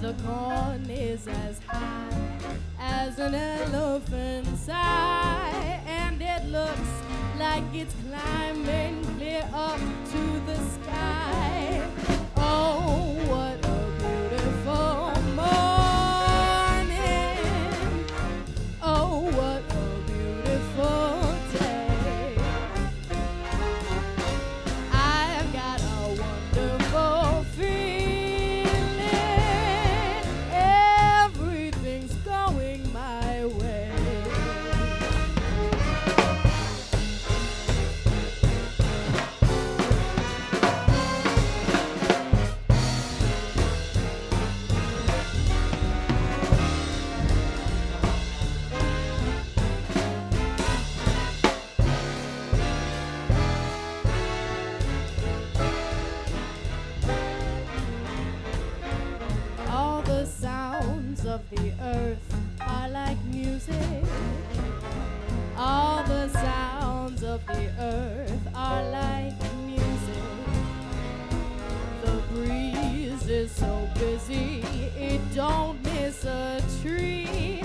the corn is as high as an elephant's eye, and it looks like it's climbing clear up to the sky. Oh, what a beautiful morning. Oh, what a beautiful day. I've got a wonderful feeling. Everything's going my way. All the sounds of the earth are like music. All the sounds of the earth are like music. The breeze is so busy, it don't miss a tree.